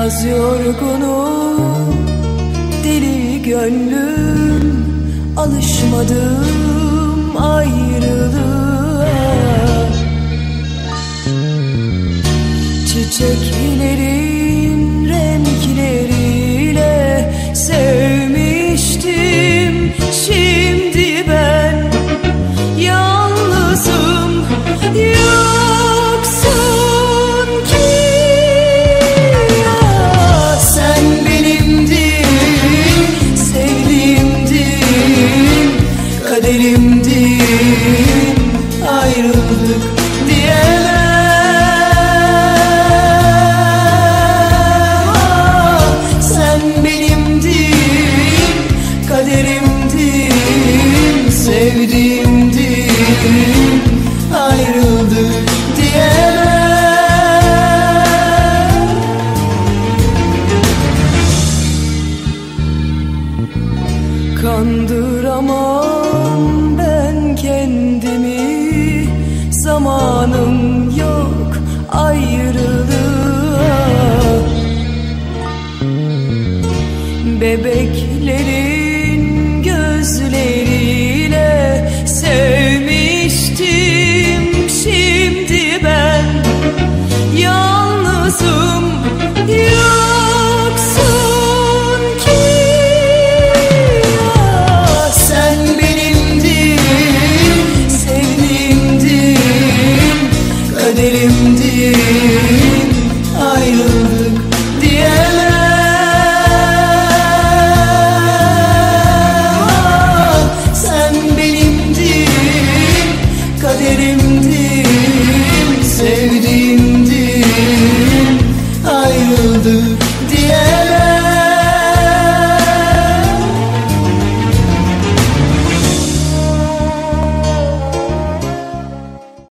Biraz yorgunum, deli gönlüm, alışmadım ayrılığa. Çiçeklerin renkleriyle sevmiştim. Şimdi ben yalnızım, yoksun ki. Sen benimdin, sevdiğimdin, kaderimdin, ayrıldık diyemem. Sen benimdin, kaderimdin, sevdiğimdin, ayrıldık diyemem. Kandıramam ben kendimi, zamanım yok ayrılığa. Bebek